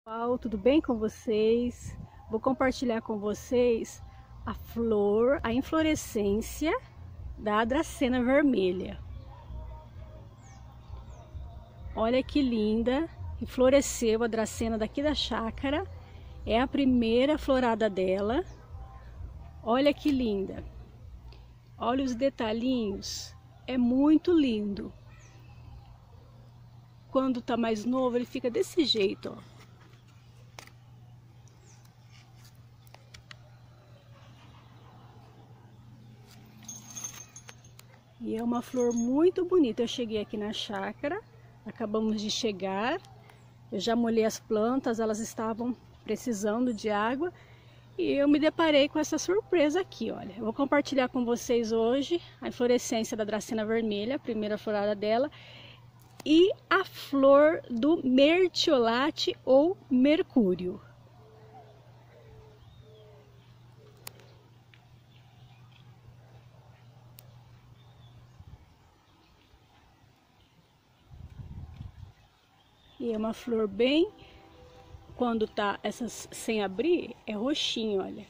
Pessoal, tudo bem com vocês? Vou compartilhar com vocês a flor, a inflorescência da dracena vermelha. Olha que linda, floresceu a dracena daqui da chácara, é a primeira florada dela. Olha que linda, olha os detalhinhos, é muito lindo. Quando tá mais novo ele fica desse jeito, ó. E é uma flor muito bonita. Eu cheguei aqui na chácara, acabamos de chegar. Eu já molhei as plantas, elas estavam precisando de água. E eu me deparei com essa surpresa aqui, olha. Eu vou compartilhar com vocês hoje a inflorescência da dracena vermelha, a primeira florada dela. E a flor do mertiolate ou mercúrio. E é uma flor bem, quando tá essas sem abrir, é roxinho, olha.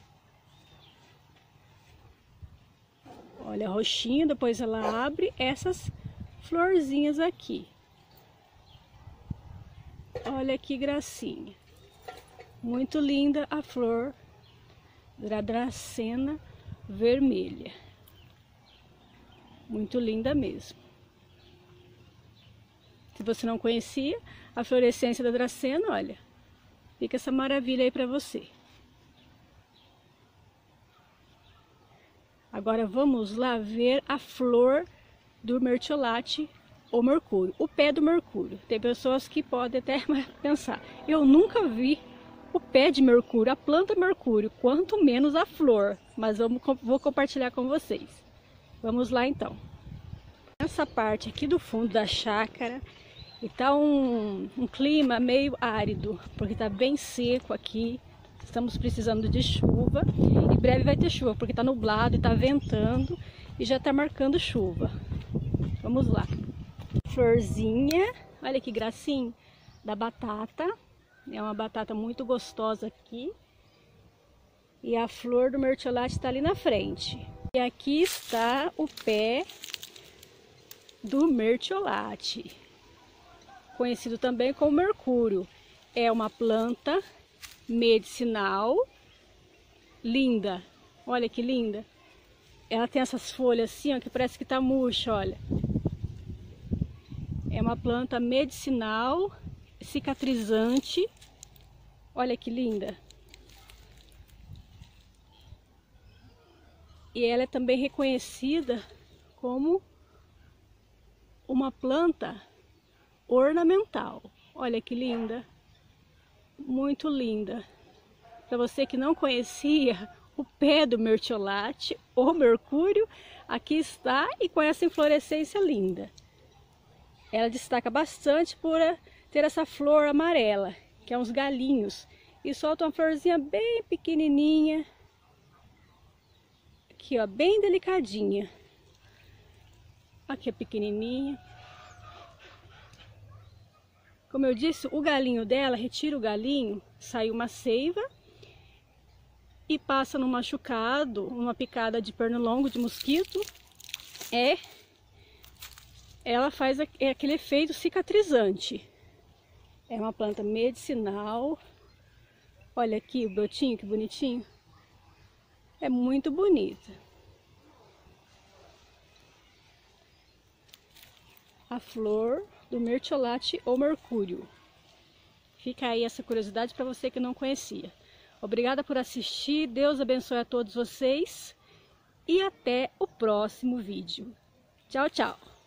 Olha, roxinho, depois ela abre essas florzinhas aqui. Olha que gracinha. Muito linda a flor da dracena vermelha. Muito linda mesmo. Se você não conhecia a florescência da dracena, olha, fica essa maravilha aí para você. Agora vamos lá ver a flor do mertiolate ou mercúrio, o pé do mercúrio. Tem pessoas que podem até pensar, eu nunca vi o pé de mercúrio, a planta mercúrio, quanto menos a flor, mas vou compartilhar com vocês. Vamos lá então. Essa parte aqui do fundo da chácara, e tá um clima meio árido, porque tá bem seco aqui. Estamos precisando de chuva. Em breve vai ter chuva, porque tá nublado e tá ventando e já tá marcando chuva. Vamos lá. Florzinha, olha que gracinha, da batata. É uma batata muito gostosa aqui. E a flor do mertiolate está ali na frente. E aqui está o pé do mertiolate, conhecido também como mercúrio. É uma planta medicinal linda. Olha que linda. Ela tem essas folhas assim, ó, que parece que tá murcha, olha. É uma planta medicinal, cicatrizante. Olha que linda. E ela é também reconhecida como uma planta ornamental. Olha que linda, muito linda. Para você que não conhecia o pé do mertiolate ou mercúrio, aqui está, e com essa inflorescência linda. Ela destaca bastante por ter essa flor amarela, que é uns galinhos, e solta uma florzinha bem pequenininha, aqui ó, bem delicadinha. Aqui é pequenininha. Como eu disse, o galinho dela, retira o galinho, sai uma seiva e passa no machucado, uma picada de pernilongo, de mosquito. Ela faz aquele efeito cicatrizante. É uma planta medicinal. Olha aqui o brotinho, que bonitinho. É muito bonita. A flor do mertiolate ou mercúrio. Fica aí essa curiosidade para você que não conhecia. Obrigada por assistir, Deus abençoe a todos vocês e até o próximo vídeo. Tchau, tchau!